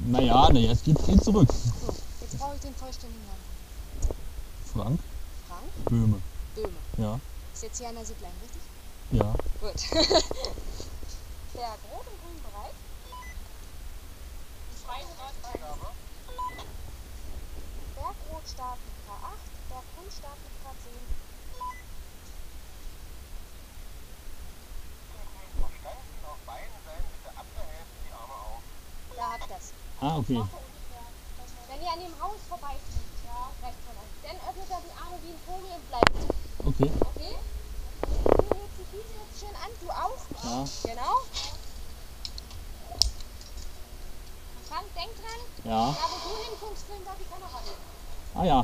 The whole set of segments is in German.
Naja, es geht zurück. So, jetzt brauche ich den vollständigen Namen. Frank Frank Böhme. Böhme. Ja. Ist jetzt hier an der Zipline, richtig? Ja. Gut. Berg rot und grün bereit. Bergrot startet mit K8, Berggrün startet mit K10. Auf beiden Seiten bitte ab der Hälfte die Arme auf. Da habt ihr das. Ah, okay. Wenn ihr an dem Haus vorbeifliegt, rechts von euch, dann öffnet er die Arme wie ein Vogel und bleibt. Okay. Okay? Du hebst die Füße jetzt schön an, du auch. Ja. Genau. Frank, denk dran. Ja. Da wo du hinguckst, filmt da die Kamera hin. Ah ja.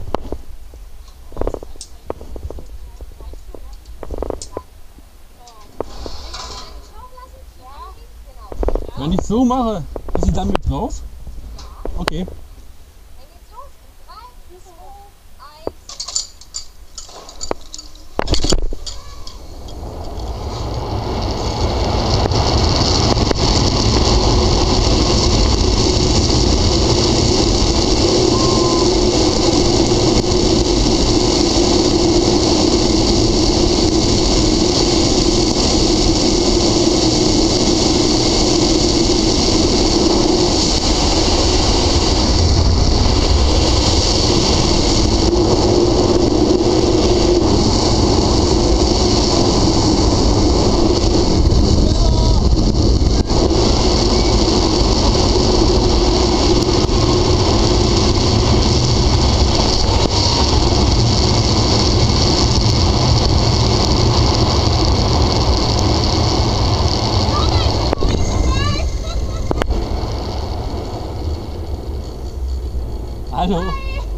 Wenn ich so mache, ist sie dann mit drauf? Okay. Dann geht's los. In 3, 2, 1. Hallo. Sehr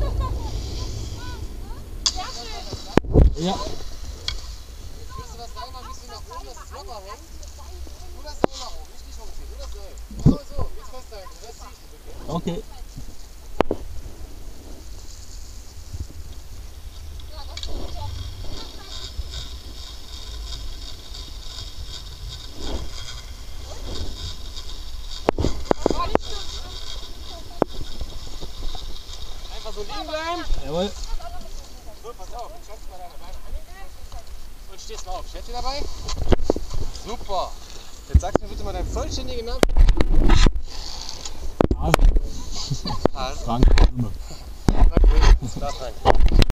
schön. Ja. Willst du das Seil noch ein bisschen nach oben, dass es locker hängt? Nur das Seil nach oben, nicht hochziehen, nur das Seil. Genau so, jetzt festhalten, das ziehst du bitte. Okay. Einfach so liegen bleiben. Jawohl. So, pass auf, jetzt kannst du mal deine Beine anlegen. Und stehst mal auf. Steht ihr dabei? Super. Jetzt sagst du mir bitte mal deinen vollständigen Namen. Also, Also, Frank Böhme. okay, das rein.